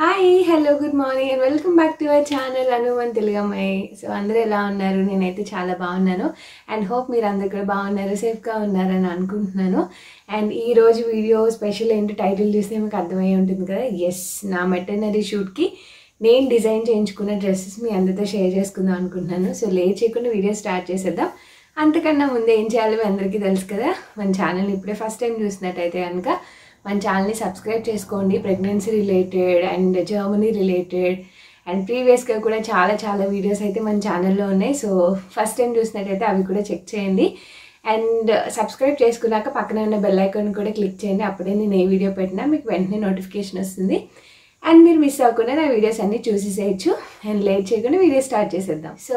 Hi hello good morning and welcome back to our channel Telugu Ammai. So అందరూ ఎలా ఉన్నారు? నేనైతే చాలా బాగున్నాను అండ్ హోప్ మీరు అందరు కూడా బాగున్నారు, సేఫ్గా ఉన్నారని అనుకుంటున్నాను. అండ్ ఈరోజు వీడియో స్పెషల్ ఏంటి టైటిల్ చూస్తే మీకు అర్థమయ్యి ఉంటుంది కదా. ఎస్, నా మెటర్నరీ షూట్కి నేను డిజైన్ చేయించుకున్న డ్రెస్సెస్ మీ అందరితో షేర్ చేసుకుందాం అనుకుంటున్నాను. సో లేట్ చేయకుండా వీడియో స్టార్ట్ చేసేద్దాం. అంతకన్నా ముందే ఏం చేయాలో మీ అందరికీ తెలుసు కదా. మన ఛానల్ని ఇప్పుడే ఫస్ట్ టైం చూసినట్టయితే కనుక మన ఛానల్ని సబ్స్క్రైబ్ చేసుకోండి. Pregnancy related and Germany related and ప్రీవియస్గా కూడా చాలా వీడియోస్ అయితే మన ఛానల్లో ఉన్నాయి. సో ఫస్ట్ టైం చూసినట్టయితే అవి కూడా చెక్ చేయండి. అండ్ సబ్స్క్రైబ్ చేసుకున్నాక పక్కనే ఉన్న బెల్ ఐకాన్ కూడా క్లిక్ చేయండి. అప్పుడే నేను ఏ వీడియో పెట్టినా మీకు వెంటనే నోటిఫికేషన్ వస్తుంది అండ్ మీరు మిస్ అవ్వకుండా నా వీడియోస్ అన్నీ చూసేసేయచ్చు. అండ్ లేట్ చేయకుండా వీడియో స్టార్ట్ చేసేద్దాం. సో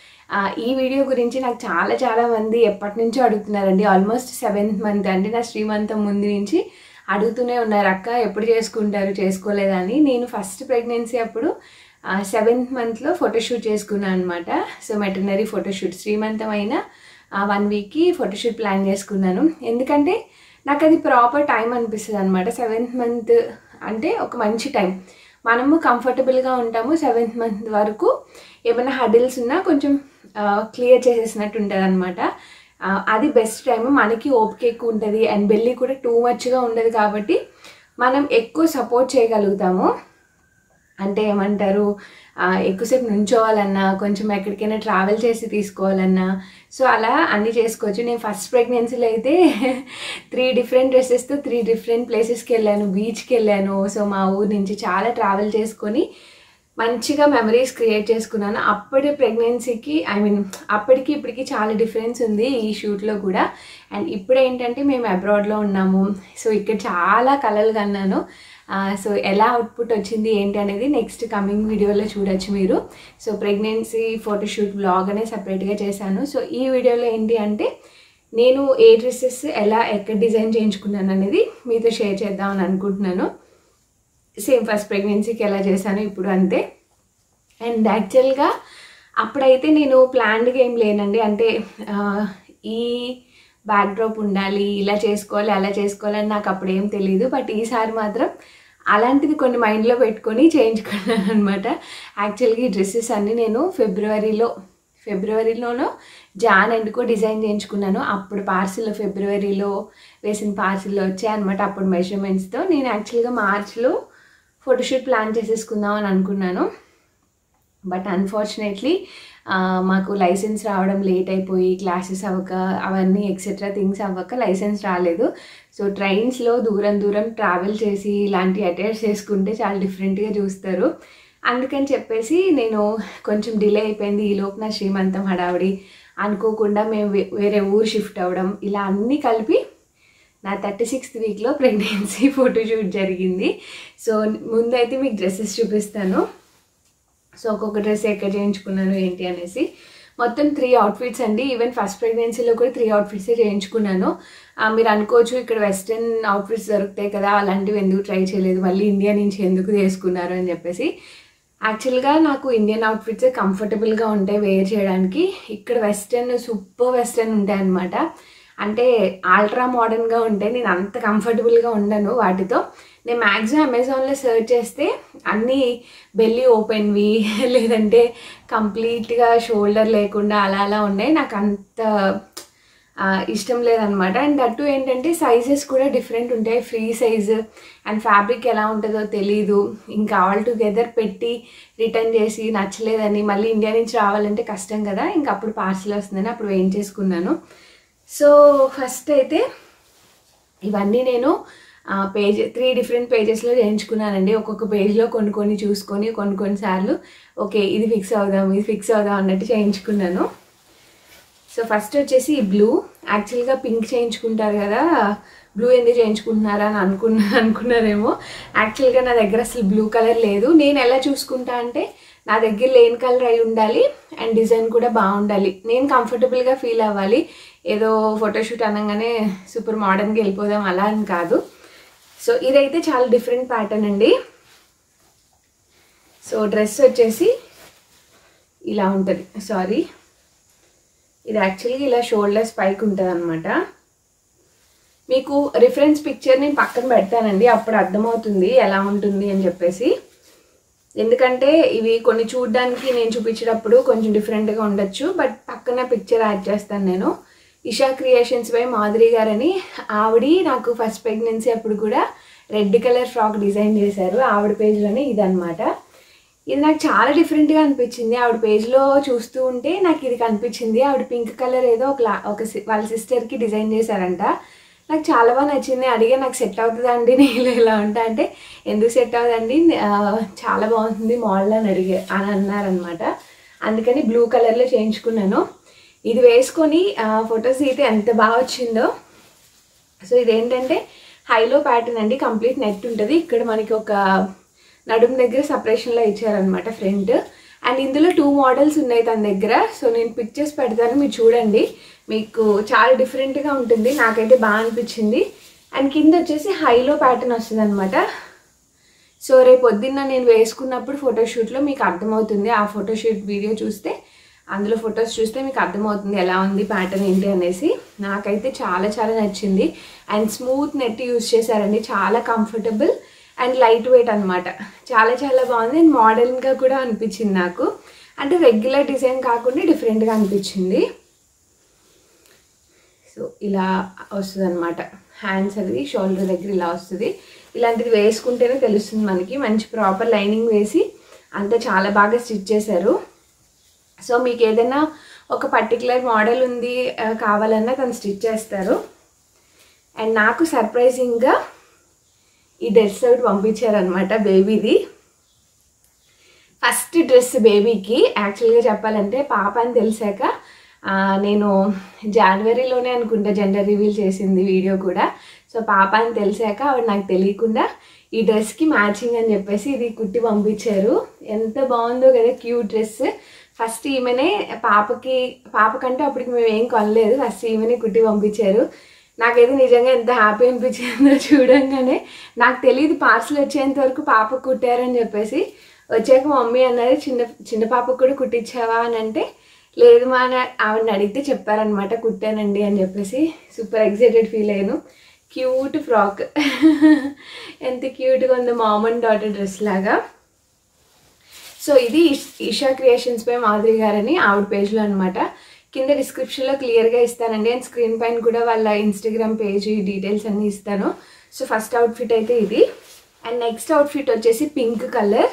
ఈ వీడియో గురించి నాకు చాలా మంది ఎప్పటి నుంచో అడుగుతున్నారండి. ఆల్మోస్ట్ 7th month అంటే నా శ్రీమంతం ముందు నుంచి అడుగుతూనే ఉన్నారు, అక్క ఎప్పుడు చేసుకుంటారు, చేసుకోలేదని. నేను ఫస్ట్ ప్రెగ్నెన్సీ అప్పుడు 7th monthలో ఫోటోషూట్ చేసుకున్నాను అనమాట. సో మెటర్నరీ ఫోటోషూట్ శ్రీమంతం అయిన 1 weekకి ఫోటోషూట్ ప్లాన్ చేసుకున్నాను. ఎందుకంటే నాకు అది ప్రాపర్ టైం అనిపిస్తుంది అనమాట. 7th month అంటే ఒక మంచి టైం, మనము కంఫర్టబుల్గా ఉంటాము. 7th month వరకు ఏమైనా హడిల్స్ ఉన్నా కొంచెం క్లియర్ చేసేసినట్టు ఉంటుంది అనమాట. అది బెస్ట్ టైం. మనకి ఓపిక ఎక్కువ ఉంటుంది అండ్ బెల్లీ కూడా టూ మచ్గా ఉండదు కాబట్టి మనం ఎక్కువ సపోర్ట్ చేయగలుగుతాము. అంటే ఏమంటారు, ఎక్కువసేపు నుంచోవాలన్నా, కొంచెం ఎక్కడికైనా ట్రావెల్ చేసి తీసుకోవాలన్నా, సో అలా అన్నీ చేసుకోవచ్చు. నేను ఫస్ట్ ప్రెగ్నెన్సీలో అయితే 3 different డ్రెస్సెస్తో 3 different ప్లేసెస్కి వెళ్ళాను. బీచ్కి వెళ్ళాను. సో మా ఊరు నుంచి చాలా ట్రావెల్ చేసుకొని మంచిగా మెమరీస్ క్రియేట్ చేసుకున్నాను. అప్పటి ప్రెగ్నెన్సీకి అప్పటికి ఇప్పటికి చాలా డిఫరెన్స్ ఉంది ఈ షూట్లో కూడా. అండ్ ఇప్పుడు ఏంటంటే మేము అబ్రాడ్లో ఉన్నాము. సో ఇక్కడ చాలా కలలు కన్నాను. సో ఎలా అవుట్పుట్ వచ్చింది ఏంటి అనేది నెక్స్ట్ కమింగ్ వీడియోలో చూడొచ్చు మీరు. సో ప్రెగ్నెన్సీ ఫోటోషూట్ బ్లాగ్ అనే సపరేట్గా చేశాను. సో ఈ వీడియోలో ఏంటి అంటే నేను ఏ డ్రెస్సెస్ ఎలా ఎక్కడ డిజైన్ చేయించుకున్నాను అనేది మీతో షేర్ చేద్దామని అనుకుంటున్నాను. సేమ్ ఫస్ట్ ప్రెగ్నెన్సీకి ఎలా చేశాను ఇప్పుడు అంతే. అండ్ యాక్చువల్గా అప్పుడైతే నేను ప్లాన్డ్గా ఏం లేనండి. అంటే ఈ బ్యాక్డ్రాప్ ఉండాలి, ఇలా చేసుకోవాలి అలా చేసుకోవాలని నాకు అప్పుడు ఏం తెలియదు. బట్ ఈసారి మాత్రం అలాంటిది కొన్ని మైండ్లో పెట్టుకొని చేయించుకున్నాను అనమాట. యాక్చువల్గా ఈ డ్రెస్సెస్ అన్నీ నేను ఫిబ్రవరిలోనో జాన్ ఎండ్కో డిజైన్ చేయించుకున్నాను. అప్పుడు పార్సిల్లో ఫిబ్రవరిలో వేసిన పార్సిల్లో వచ్చాయన్నమాట. అప్పుడు మెజర్మెంట్స్తో నేను యాక్చువల్గా మార్చ్లో ఫోటోషూట్ ప్లాన్ చేసేసుకుందాం అని అనుకున్నాను. బట్ అన్ఫార్చునేట్లీ మాకు లైసెన్స్ రావడం లేట్ అయిపోయి, క్లాసెస్ అవ్వక, అవన్నీ ఎక్సెట్రా థింగ్స్ అవ్వక లైసెన్స్ రాలేదు. సో ట్రైన్స్లో దూరం ట్రావెల్ చేసి ఇలాంటి అటైర్స్ చేసుకుంటే చాలా డిఫరెంట్గా చూస్తారు. అందుకని చెప్పేసి నేను కొంచెం డిలే అయిపోయింది. ఈలోపు నా శ్రీమంతం హడావిడి, అనుకోకుండా మేము వేరే ఊరు షిఫ్ట్ అవ్వడం, ఇలా అన్నీ కలిపి నా 36th weekలో ప్రెగ్నెన్సీ ఫోటోషూట్ జరిగింది. సో ముందైతే మీకు డ్రెస్సెస్ చూపిస్తాను. సో ఒక్కొక్క డ్రెస్ ఎక్కడ చేయించుకున్నాను ఏంటి అనేసి. మొత్తం 3 outfits అండి. ఈవెన్ ఫస్ట్ ప్రెగ్నెన్సీలో కూడా 3 outfits చేయించుకున్నాను. మీరు అనుకోవచ్చు ఇక్కడ వెస్ట్రన్ అవుట్ఫిట్స్ దొరుకుతాయి కదా, అలాంటివి ఎందుకు ట్రై చేయలేదు, మళ్ళీ ఇండియా నుంచి ఎందుకు తీసుకున్నారు అని చెప్పేసి. యాక్చువల్గా నాకు ఇండియన్ అవుట్ఫిట్సే కంఫర్టబుల్గా ఉంటాయి వేర్ చేయడానికి. ఇక్కడ వెస్ట్రన్ సూపర్ వెస్ట్రన్ ఉంటాయి అన్నమాట. అంటే ఆల్ట్రా మోడర్న్గా ఉంటాయి. నేను అంత కంఫర్టబుల్గా ఉండను వాటితో. నేను మ్యాక్సిమం అమెజాన్లో సెర్చ్ చేస్తే అన్నీ బెల్లీ ఓపెన్వి, లేదంటే కంప్లీట్గా షోల్డర్ లేకుండా అలా ఉన్నాయి. నాకు అంత ఇష్టం లేదనమాట. అండ్ అటు ఏంటంటే సైజెస్ కూడా డిఫరెంట్ ఉంటాయి, ఫ్రీ సైజు. అండ్ ఫ్యాబ్రిక్ ఎలా ఉంటుందో తెలీదు. ఇంకా ఆల్ టుగెదర్ పెట్టి రిటర్న్ చేసి నచ్చలేదని మళ్ళీ ఇండియా నుంచి రావాలంటే కష్టం కదా. ఇంకా అప్పుడు పార్సిల్ వస్తుందని అప్పుడు వేయించేసుకున్నాను. సో ఫస్ట్ అయితే ఇవన్నీ నేను 3 different పేజెస్లో చేయించుకున్నానండి. ఒక్కొక్క పేజ్లో కొన్ని చూసుకొని కొన్నిసార్లు ఓకే ఇది ఫిక్స్ అవుదాం అన్నట్టు చేయించుకున్నాను. సో ఫస్ట్ వచ్చేసి ఈ బ్లూ. యాక్చువల్గా పింక్ చేయించుకుంటారు కదా, బ్లూ ఎందుకు చేయించుకుంటున్నారా అని అనుకున్నారేమో. యాక్చువల్గా నా దగ్గర అసలు బ్లూ కలర్ లేదు. నేను ఎలా చూసుకుంటా అంటే నా దగ్గర లేని కలర్ అయి ఉండాలి అండ్ డిజైన్ కూడా బాగుండాలి, నేను కంఫర్టబుల్గా ఫీల్ అవ్వాలి. ఏదో ఫోటోషూట్ అనగానే సూపర్ మోడర్న్గా వెళ్ళిపోదాం అలా అని కాదు. సో ఇదైతే చాలా డిఫరెంట్ ప్యాటర్న్ అండి. సో డ్రెస్ వచ్చేసి ఇలా ఉంటుంది. సారీ, ఇది యాక్చువల్గా ఇలా షోల్డర్స్ పైకి ఉంటుంది అనమాట. మీకు రిఫరెన్స్ పిక్చర్ నేను పక్కన పెడతానండి, అప్పుడు అర్థమవుతుంది ఎలా ఉంటుంది అని చెప్పేసి. ఎందుకంటే ఇవి కొన్ని చూడడానికి నేను చూపించేటప్పుడు కొంచెం డిఫరెంట్గా ఉండొచ్చు, బట్ పక్కన పిక్చర్ యాడ్ చేస్తాను నేను. ఇషా క్రియేషన్స్ బై మాధురి గారని ఆవిడ నాకు ఫస్ట్ ప్రెగ్నెన్సీ అప్పుడు కూడా రెడ్ కలర్ ఫ్రాక్ డిజైన్ చేశారు. ఆవిడ పేజ్లోనే ఇదనమాట. ఇది నాకు చాలా డిఫరెంట్గా అనిపించింది. ఆవిడ పేజ్లో చూస్తూ ఉంటే నాకు ఇది కనిపించింది. ఆవిడ పింక్ కలర్ ఏదో వాళ్ళ సిస్టర్కి డిజైన్ చేశారంట. నాకు చాలా బాగా నచ్చింది. అడిగే నాకు సెట్ అవుతుందా అండి నేను ఇలా ఉంటా అంటే, ఎందుకు సెట్ అవుతుందండి, చాలా బాగుంటుంది మోడల్ అని అన్నారనమాట. అందుకని బ్లూ కలర్లో చేయించుకున్నాను. ఇది వేసుకొని ఫొటోస్ అయితే ఎంత బాగా వచ్చిందో. సో ఇదేంటంటే హైలో ప్యాటర్న్ అండి, కంప్లీట్ నెట్ ఉంటుంది. ఇక్కడ మనకి ఒక నడుము దగ్గర సపరేషన్లో ఇచ్చారనమాట ఫ్రంట్. అండ్ ఇందులో 2 మోడల్స్ ఉన్నాయి తన దగ్గర. సో నేను పిక్చర్స్ పెడతాను, మీరు చూడండి. మీకు చాలా డిఫరెంట్గా ఉంటుంది, నాకైతే బాగా అనిపించింది. అండ్ కింద వచ్చేసి హైలో ప్యాటర్న్ వస్తుంది అనమాట. సో రేపు పొద్దున్న నేను వేసుకున్నప్పుడు ఫోటోషూట్లో మీకు అర్థమవుతుంది. ఆ ఫోటోషూట్ వీడియో చూస్తే, అందులో ఫొటోస్ చూస్తే మీకు అర్థమవుతుంది ఎలా ఉంది ప్యాటర్న్ ఏంటి అనేసి. నాకైతే చాలా చాలా నచ్చింది. అండ్ స్మూత్ నెట్ యూజ్ చేశారండి, చాలా కంఫర్టబుల్ అండ్ లైట్ వెయిట్ అనమాట. చాలా చాలా బాగుంది. అండ్ మోడర్న్గా కూడా అనిపించింది నాకు. అంటే రెగ్యులర్ డిజైన్ కాకుండా డిఫరెంట్గా అనిపించింది. సో ఇలా వస్తుంది అనమాట. హ్యాండ్స్ అది షోల్డర్ దగ్గర ఇలా వస్తుంది. ఇలాంటిది వేసుకుంటేనే తెలుస్తుంది మనకి. మంచి ప్రాపర్ లైనింగ్ వేసి అంతా చాలా బాగా స్టిచ్ చేశారు. సో మీకు ఏదైనా ఒక పర్టికులర్ మోడల్ ఉంది కావాలన్నా తను స్టిచ్ చేస్తారు. అండ్ నాకు సర్ప్రైజింగ్గా ఈ డ్రెస్ ఒకటి పంపించారనమాట, బేబీది. ఫస్ట్ డ్రెస్ బేబీకి. యాక్చువల్గా చెప్పాలంటే పాప అని తెలిసాక నేను జనవరిలోనే అనుకుంటా జెండర్ రివీల్ చేసింది వీడియో కూడా. సో పాప అని తెలిసాక ఆవిడ నాకు తెలియకుండా ఈ డ్రెస్కి మ్యాచింగ్ అని చెప్పేసి ఇది కుట్టి పంపించారు. ఎంత బాగుందో కదా, క్యూట్ డ్రెస్. ఫస్ట్ ఈమెనే పాపకంటే అప్పటికి మేము ఏం కొనలేదు, ఫస్ట్ ఈమెనే కుట్టి పంపించారు. నాకైతే నిజంగా ఎంత హ్యాపీ అనిపించిందో చూడంగానే. నాకు తెలియదు పార్సల్ వచ్చేంత వరకు పాపకు కుట్టారని చెప్పేసి. వచ్చాక మమ్మీ అన్నది చిన్న పాపకు కూడా కుట్టించావా అని అంటే, లేదు మా ఆవిడని అడిగితే చెప్పారనమాట కుట్టానండి అని చెప్పేసి. సూపర్ ఎక్సైటెడ్ ఫీల్ అయ్యాను. క్యూట్ ఫ్రాక్ ఎంత క్యూట్గా ఉందో, మామ్ అండ్ డాటర్ డ్రెస్ లాగా. సో ఇది ఇషా క్రియేషన్స్ బై మాధురి గారని ఆవిడ పేజ్లో అనమాట. కింద డిస్క్రిప్షన్లో క్లియర్గా ఇస్తానండి. అండ్ స్క్రీన్ పైన కూడా వాళ్ళ ఇన్స్టాగ్రామ్ పేజ్ డీటెయిల్స్ అన్నీ ఇస్తాను. సో ఫస్ట్ అవుట్ఫిట్ అయితే ఇది. అండ్ నెక్స్ట్ అవుట్ఫిట్ వచ్చేసి పింక్ కలర్.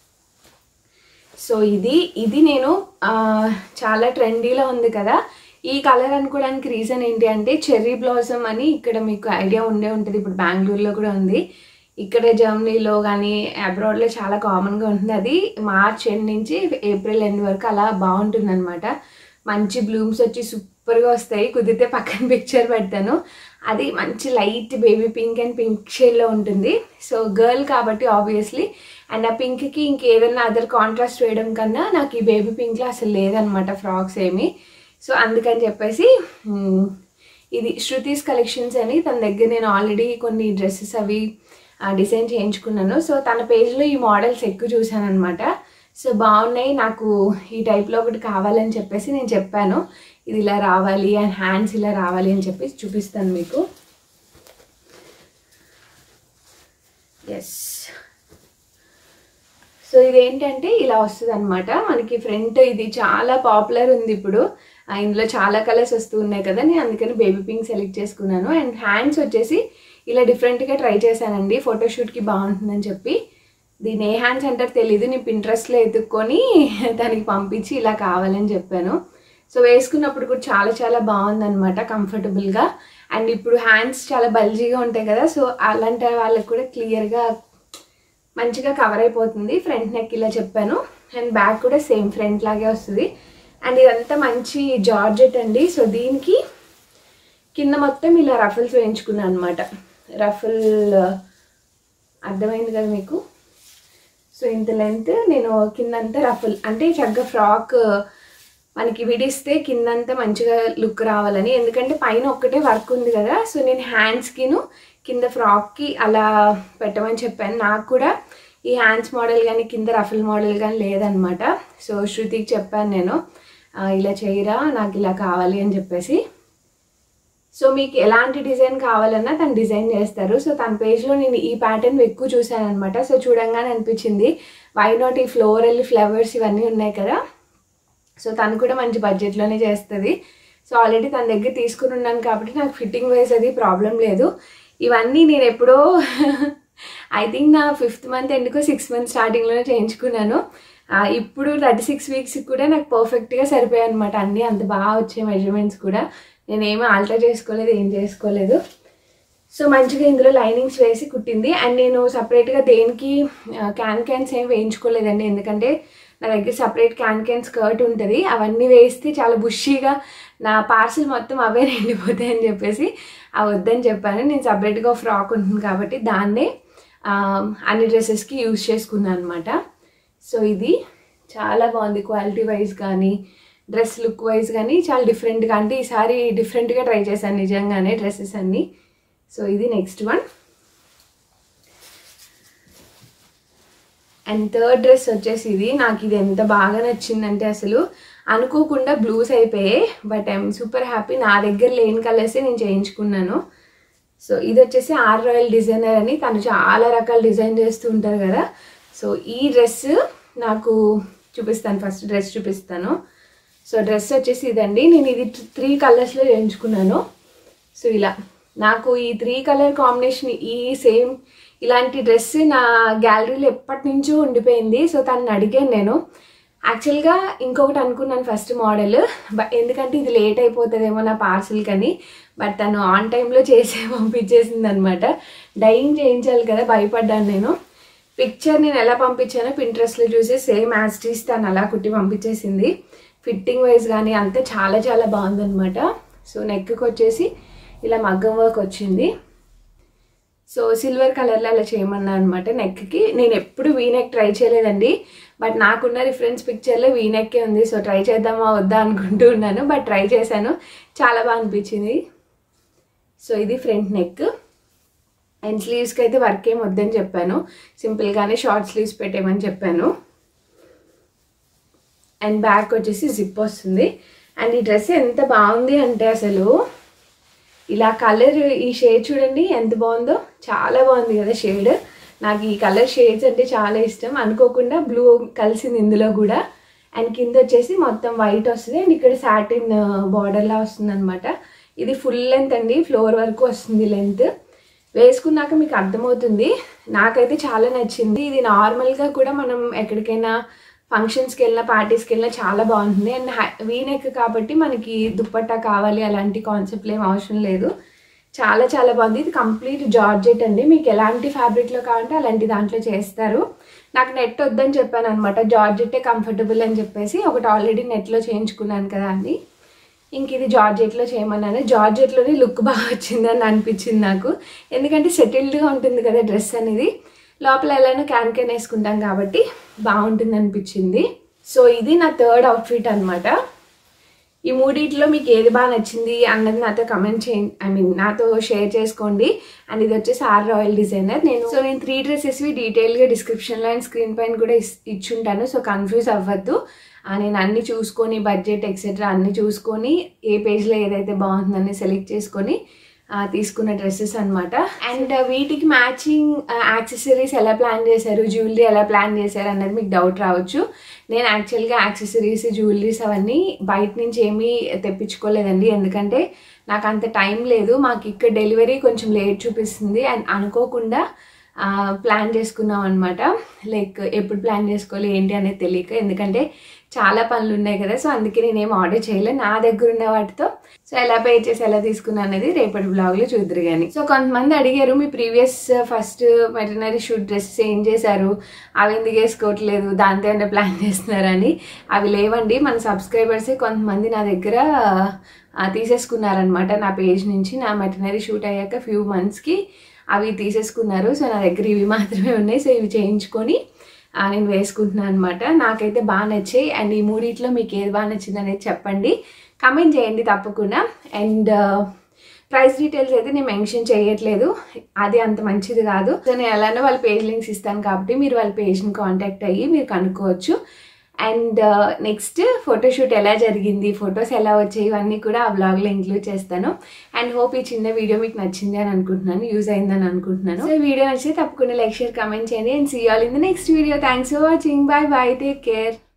సో ఇది నేను చాలా ట్రెండీలో ఉంది కదా, ఈ కలర్ అనుకోవడానికి రీజన్ ఏంటి అంటే చెర్రీ బ్లాసమ్ అని ఇక్కడ మీకు ఐడియా ఉండే ఉంటుంది. ఇప్పుడు బెంగళూరులో కూడా ఉంది, ఇక్కడ జర్మనీలో కానీ అబ్రాడ్లో చాలా కామన్గా ఉంటుంది. అది మార్చ్ ఎండ్ నుంచి ఏప్రిల్ ఎండ్ వరకు అలా బాగుంటుంది అనమాట. మంచి బ్లూమ్స్ వచ్చి సూపర్గా వస్తాయి. కుదిరితే పక్కన పిక్చర్ పెడతాను. అది మంచి light baby pink and pink షేడ్లో ఉంటుంది. సో గర్ల్ కాబట్టి ఆబ్వియస్లీ. అండ్ ఆ పింక్కి ఇంకేదన్నా అదర్ కాంట్రాస్ట్ వేయడం కన్నా నాకు ఈ బేబీ పింక్లో అసలు లేదనమాట ఫ్రాక్స్ ఏమి. సో అందుకని చెప్పేసి ఇది శృతిస్ కలెక్షన్స్ అని తన దగ్గర నేను ఆల్రెడీ కొన్ని డ్రెస్సెస్ అవి డిజైన్ చేయించుకున్నాను. సో తన పేజ్లో ఈ మోడల్స్ ఎక్కువ చూశాను అనమాట. సో బాగున్నాయి, నాకు ఈ టైప్లో ఒకటి కావాలని చెప్పేసి నేను చెప్పాను. ఇది ఇలా రావాలి అండ్ హ్యాండ్స్ ఇలా రావాలి అని చెప్పి చూపిస్తాను మీకు. ఎస్, సో ఇదేంటంటే ఇలా వస్తుంది అనమాట మనకి ఫ్రంట్. ఇది చాలా పాపులర్ ఉంది ఇప్పుడు, ఇందులో చాలా కలర్స్ వస్తూ ఉన్నాయి కదా, నేను అందుకని బేబీ పింక్ సెలెక్ట్ చేసుకున్నాను. అండ్ హ్యాండ్స్ వచ్చేసి ఇలా డిఫరెంట్గా ట్రై చేశానండి, ఫోటోషూట్కి బాగుంటుందని చెప్పి. దీని ఏ హ్యాండ్స్ అంటారు తెలీదు, నేను పింట్రెస్ట్లో ఎత్తుక్కొని దానికి పంపించి ఇలా కావాలని చెప్పాను. సో వేసుకున్నప్పుడు కూడా చాలా చాలా బాగుందనమాట, కంఫర్టబుల్గా. అండ్ ఇప్పుడు హ్యాండ్స్ చాలా బల్జీగా ఉంటాయి కదా, సో అలాంటి వాళ్ళకి కూడా క్లియర్గా మంచిగా కవర్ అయిపోతుంది. ఫ్రంట్ నెక్ ఇలా చెప్పాను. అండ్ బ్యాక్ కూడా సేమ్ ఫ్రంట్ లాగే వస్తుంది. అండ్ ఇదంతా మంచి జార్జెట్ అండి. సో దీనికి కింద మొత్తం ఇలా రఫుల్స్ వేయించుకున్నాను అనమాట. రఫుల్ అర్థమైంది కదా మీకు. సో ఇంత లెంత్ నేను కిందంతా రఫుల్ అంటే చక్కగా ఫ్రాక్ మనకి విడిస్తే కిందంతా మంచిగా లుక్ రావాలని. ఎందుకంటే పైన ఒక్కటే వర్క్ ఉంది కదా, సో నేను హ్యాండ్స్కిను కింద ఫ్రాక్కి అలా పెట్టమని చెప్పాను. నాకు కూడా ఈ హ్యాండ్స్ మోడల్ కానీ కింద రఫుల్ మోడల్ కానీ లేదనమాట. సో శృతికి చెప్పాను నేను, ఇలా చేయరా నాకు ఇలా కావాలి అని చెప్పేసి. సో మీకు ఎలాంటి డిజైన్ కావాలన్నా తను డిజైన్ చేస్తారు. సో తన పేజ్లో నేను ఈ ప్యాటర్న్ ఎక్కువ చూసాను అనమాట. సో చూడంగానే అనిపించింది వై నాట్ ఈ ఫ్లోరల్ ఫ్లవర్స్ ఇవన్నీ ఉన్నాయి కదా, సో తను కూడా మంచి బడ్జెట్లోనే చేస్తుంది. సో ఆల్రెడీ తన దగ్గర తీసుకుని ఉన్నాను కాబట్టి నాకు ఫిట్టింగ్ వైజ్ అది ప్రాబ్లం లేదు. ఇవన్నీ నేను ఎప్పుడో ఐ థింక్ నా 5th మంత్ ఎందుకో 6th మంత్ స్టార్టింగ్లోనే చేయించుకున్నాను. ఇప్పుడు 36 వీక్స్కి కూడా నాకు పర్ఫెక్ట్గా సరిపోయాయి అనమాట. అన్నీ అంత బాగా వచ్చాయి మెజర్మెంట్స్ కూడా. నేనేమీ ఆల్టర్ చేసుకోలేదు, ఏం చేసుకోలేదు. సో మంచిగా ఇందులో లైనింగ్స్ వేసి కుట్టింది. అండ్ నేను సపరేట్గా దేనికి క్యాన్స్ ఏం వేయించుకోలేదండి, ఎందుకంటే నా దగ్గర సపరేట్ క్యాన్ స్కర్ట్ ఉంటుంది. అవన్నీ వేస్తే చాలా బుషీగా నా పార్సిల్ మొత్తం అవే నిండిపోతాయి అని చెప్పేసి అవి వద్దని చెప్పాను. నేను సపరేట్గా ఫ్రాక్ ఉంటుంది కాబట్టి దాన్నే అన్ని డ్రెస్సెస్కి యూజ్ చేసుకున్నాను అనమాట. సో ఇది చాలా బాగుంది క్వాలిటీ వైజ్ కానీ డ్రెస్ లుక్ వైజ్ కానీ చాలా డిఫరెంట్గా, అంటే ఈసారి డిఫరెంట్గా ట్రై చేశాను నిజంగానే డ్రెస్సెస్ అన్నీ. సో ఇది next one. And third dress వచ్చేసి ఇది. నాకు ఇది ఎంత బాగా నచ్చిందంటే అసలు అనుకోకుండా బ్లూస్ అయిపోయాయి, బట్ ఐఎమ్ సూపర్ హ్యాపీ. నా దగ్గర లేని కలర్సే నేను చేయించుకున్నాను. సో ఇది వచ్చేసి ఆర్ రాయల్ డిజైనర్ అని, తను చాలా రకాల డిజైన్ చేస్తూ ఉంటారు కదా. సో ఈ డ్రెస్ నాకు చూపిస్తాను, ఫస్ట్ డ్రెస్ చూపిస్తాను. సో డ్రెస్ వచ్చేసి ఇదండి. నేను ఇది 3 కలర్స్లో చేయించుకున్నాను. సో ఇలా నాకు ఈ 3 కలర్ కాంబినేషన్ ఈ సేమ్ ఇలాంటి డ్రెస్ నా గ్యాలరీలో ఎప్పటి నుంచో ఉండిపోయింది. సో తనని అడిగాను నేను. యాక్చువల్గా ఇంకొకటి అనుకున్నాను ఫస్ట్ మోడల్, ఎందుకంటే ఇది లేట్ అయిపోతుందేమో నా పార్సిల్ కని, బట్ తను ఆన్ టైంలో చేసే పంపించేసింది అనమాట. డైయింగ్ చేయించాలి కదా, భయపడ్డాను నేను. పిక్చర్ నేను ఎలా పంపించానో పింట్రెస్ట్లో చూసి సేమ్ యాజ్ ఇట్ ఈస్ తను అలా కుట్టి పంపించేసింది. ఫిట్టింగ్ వైజ్ కానీ అంతా చాలా చాలా బాగుందనమాట. సో నెక్కి వచ్చేసి ఇలా మగ్గం వర్క్ వచ్చింది. సో సిల్వర్ కలర్లో అలా చేయమన్నా అనమాట నెక్కి. నేను ఎప్పుడు వీనెక్ ట్రై చేయలేదండి, బట్ నాకున్న రిఫరెన్స్ పిక్చర్లో వీనెక్కే ఉంది. సో ట్రై చేద్దామా వద్దా అనుకుంటూ ఉన్నాను, బట్ ట్రై చేశాను, చాలా బాగా అనిపించింది. సో ఇది ఫ్రంట్ నెక్. అండ్ స్లీవ్స్కి అయితే వర్క్ ఏం వద్దని చెప్పాను, సింపుల్గానే షార్ట్ స్లీవ్స్ పెట్టేమని చెప్పాను. అండ్ బ్యాక్ వచ్చేసి జిప్ వస్తుంది. అండ్ ఈ డ్రెస్ ఎంత బాగుంది అంటే అసలు ఇలా కలర్ ఈ షేడ్ చూడండి ఎంత బాగుందో, చాలా బాగుంది కదా షేడ్. నాకు ఈ కలర్ షేడ్స్ అంటే చాలా ఇష్టం. అనుకోకుండా బ్లూ కలిసింది ఇందులో కూడా. అండ్ కింద వచ్చేసి మొత్తం వైట్ వస్తుంది అండ్ ఇక్కడ సాటిన్ బార్డర్లా వస్తుంది అనమాట. ఇది ఫుల్ లెంత్ అండి, ఫ్లోర్ వరకు వస్తుంది లెంత్. వేసుకున్నాక మీకు అర్థమవుతుంది. నాకైతే చాలా నచ్చింది. ఇది నార్మల్గా కూడా మనం ఎక్కడికైనా ఫంక్షన్స్కి వెళ్ళినా పార్టీస్కి వెళ్ళినా చాలా బాగుంటుంది. అండ్ వీనెక్ కాబట్టి మనకి దుప్పట్టా కావాలి అలాంటి కాన్సెప్ట్లు ఏం అవసరం లేదు. చాలా చాలా బాగుంది. ఇది కంప్లీట్ జార్జెట్ అండి, మీకు ఎలాంటి ఫ్యాబ్రిక్లో కావాలంటే అలాంటి దాంట్లో చేస్తారు. నాకు నెట్ వద్దని చెప్పాను అనమాట, జార్జెట్టే కంఫర్టబుల్ అని చెప్పేసి. ఒకటి ఆల్రెడీ నెట్లో చేయించుకున్నాను కదా అండి, ఇంక ఇది జార్జెట్లో చేయమన్నాను. జార్జెట్లోనే లుక్ బాగా వచ్చిందని అనిపించింది నాకు, ఎందుకంటే సెటిల్డ్గా ఉంటుంది కదా డ్రెస్ అనేది. లోపల ఎలానో క్యాన్ వేసుకుంటాం కాబట్టి బాగుంటుంది అనిపించింది. సో ఇది నా థర్డ్ అవుట్ఫిట్ అనమాట. ఈ మూడిట్లో మీకు ఏది బాగా నచ్చింది అన్నది నాతో కమెంట్ చేయండి, నాతో షేర్ చేసుకోండి. అండ్ ఇది వచ్చేసి ఆర్ రాయల్ డిజైనర్. నేను 3 డ్రెస్సెస్వి డీటెయిల్గా డిస్క్రిప్షన్లో అండ్ స్క్రీన్ పైన కూడా ఇచ్చుంటాను. సో కన్ఫ్యూజ్ అవ్వద్దు. నేను అన్నీ చూసుకొని బడ్జెట్ ఎక్సెట్రా అన్నీ చూసుకొని ఏ పేజ్లో ఏదైతే బాగుంటుందని సెలెక్ట్ చేసుకొని తీసుకున్న డ్రెస్సెస్ అనమాట. అండ్ వీటికి మ్యాచింగ్ యాక్సెసరీస్ ఎలా ప్లాన్ చేశారు, జ్యువెలరీ ఎలా ప్లాన్ చేశారు అన్నది మీకు డౌట్ రావచ్చు. నేను యాక్చువల్గా యాక్సెసరీస్ జ్యువెలరీస్ అవన్నీ బయట నుంచి ఏమీ తెప్పించుకోలేదండి, ఎందుకంటే నాకు అంత టైం లేదు. మాకు ఇక్కడ డెలివరీ కొంచెం లేట్ చూపిస్తుంది అండ్ అనుకోకుండా ప్లాన్ చేసుకున్నాం అనమాట. లైక్ ఎప్పుడు ప్లాన్ చేసుకోవాలి ఏంటి అనేది తెలియక, ఎందుకంటే చాలా పనులు ఉన్నాయి కదా. సో అందుకే నేనేం ఆర్డర్ చేయలేదు, నా దగ్గర ఉన్న వాటితో. సో ఎలా పే చేసి ఎలా తీసుకున్నా అనేది రేపటి బ్లాగ్లో చూద్దరు కానీ. సో కొంతమంది అడిగారు మీ previous first maternity shoot dresses ఏం చేశారు, అవి ఎందుకు వేసుకోవట్లేదు, దాంతో ఏమైనా ప్లాన్ చేస్తున్నారని. అవి లేవండి, మన సబ్స్క్రైబర్సే కొంతమంది నా దగ్గర తీసేసుకున్నారనమాట నా పేజ్ నుంచి. నా మెటర్నరీ షూట్ అయ్యాక ఫ్యూ మంత్స్కి అవి తీసేసుకున్నారు. సో నా దగ్గర ఇవి మాత్రమే ఉన్నాయి. సో ఇవి చేయించుకొని నేను వేసుకుంటున్నాను అనమాట. నాకైతే బాగా నచ్చాయి. అండ్ ఈ మూడిట్లో మీకు ఏది బాగా నచ్చింది అనేది చెప్పండి, కమెంట్ చేయండి తప్పకుండా. అండ్ ప్రైస్ డీటెయిల్స్ అయితే నేను మెన్షన్ చేయట్లేదు, అది అంత మంచిది కాదు. సో నేను ఎలానో వాళ్ళ పేజ్ లింక్స్ ఇస్తాను కాబట్టి మీరు వాళ్ళ పేజ్ని కాంటాక్ట్ అయ్యి మీరు కనుక్కోవచ్చు. అండ్ నెక్స్ట్ ఫోటోషూట్ ఎలా జరిగింది, ఫొటోస్ ఎలా వచ్చాయి, ఇవన్నీ కూడా ఆ వ్లాగ్లో ఇంక్లూడ్ చేస్తాను. అండ్ హోప్ ఈ చిన్న వీడియో మీకు నచ్చింది అని అనుకుంటున్నాను, యూజ్ అయిందని అనుకుంటున్నాను. సో ఈ వీడియో నచ్చితే తప్పకుండా లైక్, షేర్, కామెంట్ చేయండి. And see all in the next video. Thanks for watching. Bye bye, take care.